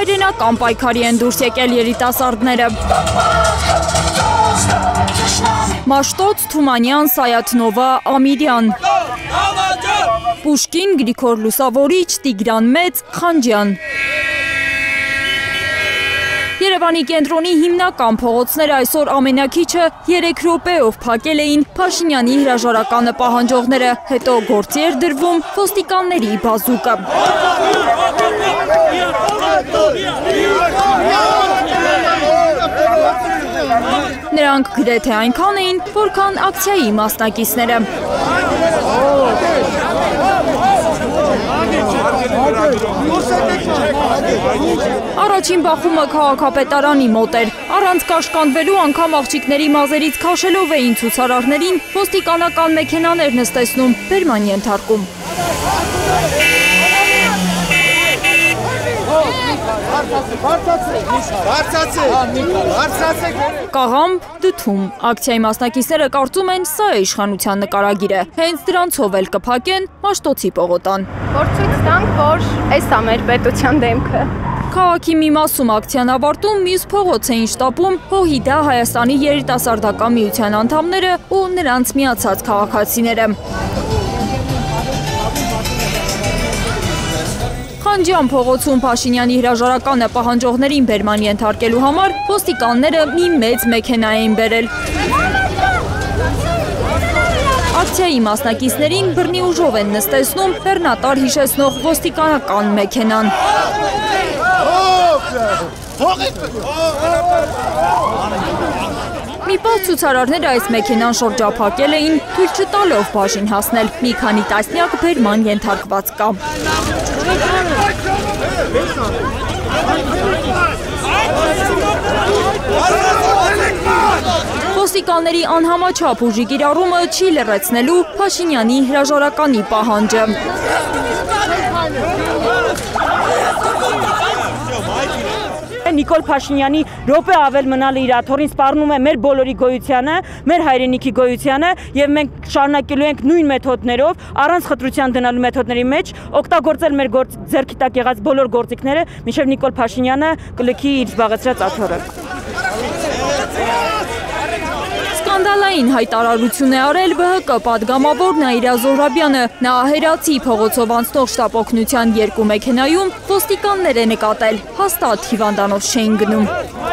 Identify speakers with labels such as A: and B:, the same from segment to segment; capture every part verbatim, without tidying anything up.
A: հայրենական պայքարի են դուրս եկել երիտասարդները։ Մաշտոց, Թումանյան, Սայաթնովա, Ամիրյան, Պուշկին, Գրիգոր Լուսավորիչ, Տիգրան Մեծ, Խանջյան։ Երևանի կենտրոնի հիմնական փողոցները այսօր ամենակիչը երեք րոպեով փակել էին Փաշինյանի հրաժարականը պահանջողները, հետո գործի էր դրվում ոստիկանների բազուկը։ Նրանք գրեթե այնքան էին, որքան ակցիայի մասնակիցները։ Առաջին բախումը քաղաքապետարանի մոտ էր, առանց կաշկանդվելու անգամ աղջիկների մազերից քաշելով էին ցուցարարներին ոստիկանական մեքենաներ նստեցնում, բերման ենթարկում։ Կաղամբ, դդում, ակցիայի մասնակիցները կարծում են սա է իշխանության նկարագիրը, հենց դրանցով էլ կփակեն Մաշտոցի պողոտան։
B: Որ ցույց տանք, որ այս է մեր պետության դեմքը։
A: Քաղաքի մի մասում ակցիան ավարտում, մյուս փողոց էին շտապում ՀՅԴ Հայաստանի երիտասարդական միության անդամները ու նրանց միացած քաղաքացիները։ Խանջյան փողոցում Փաշինյանի հրաժարականը պահանջողներին բերման ենթարկելու համար ոստիկանները մի մեծ մեքենա էին բերել։ Ակցիայի մասնակիցներին բռնի ուժով են նստեցնում բեռնատար հիշեցնող ոստիկանական մեքենան։ Մի պահ ցուցարարները այս մեքենան շրջափակել էին, թույլ չտալով բաժին հասնել, մի քանի տասնյակ բերման ենթարկված կա։ Ոստիկանների անհամաչափ ուժի կիրառումը չի լռեցնելու Փաշինյանի հրաժարականի պահանջը։
C: Նիկոլ Փաշինյանի րոպե ավել մնալը իր աթոռին սպառնում է մեր բոլորի գոյությանը, մեր հայրենիքի գոյությանը եւ մենք շարունակելու ենք նույն մեթոդներով, առանց խտրության դնալու մեթոդների մեջ օգտագործել մեր ձեռքի տակ եղած բոլոր գործիքները, մինչեւ Նիկոլ Փաշինյանը կլքի իր զբաղեցրած աթոռը։
A: Սկանդալային հայտարարություն է արել ԲՀԿ պատգամավոր Նաիրա Զոհրաբյանը, նա Հերացի փողոցով անցնող շտապ օգնության երկու մեքենայում ոստիկաններ է նկատել, հաստատ հիվանդանոց չէին գնում։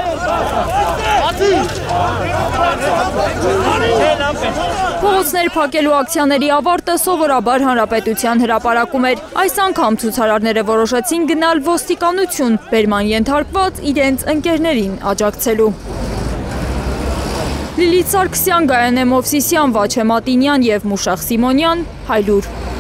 A: Փողոցներ փակելու ակցիաների ավարտը սովորաբար հանրապետության հրապարակում էր, այս անգամ ցուցարարները որոշեցին գնալ ոստիկանություն, բերման ենթարկված իրենց ընկերներին աջակցելու։ Լիլիթ Սարգսյան, Գայանե Մովսիսյան, Վաչե Մատինյան և Մուշախ Սիմոնյան, Հայլուր։